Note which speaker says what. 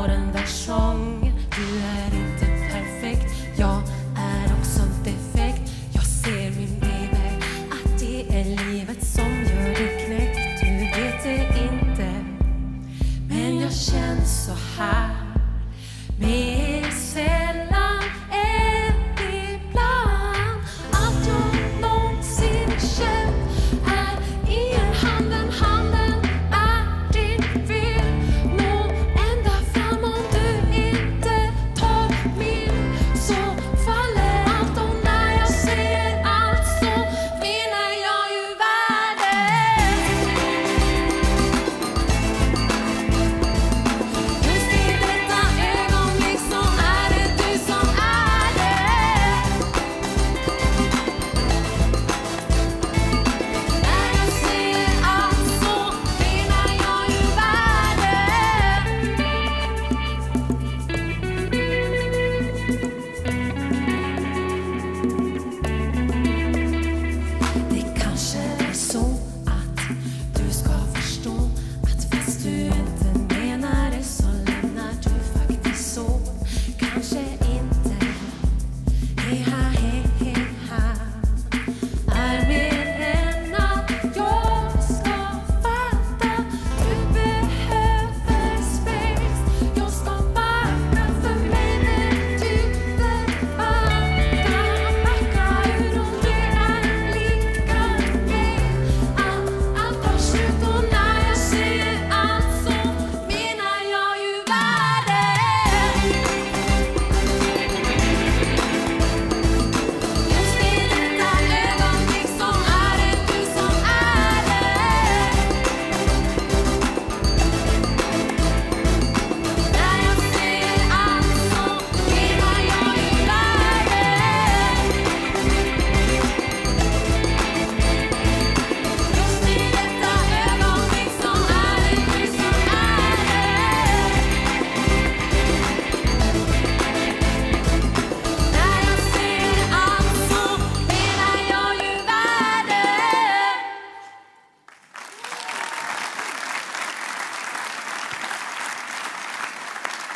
Speaker 1: får en versong. Du är inte perfekt, jag är också defekt. Jag ser min baby, att det är livet som gör dig knäckt. Du vet det inte, men jag känns så här med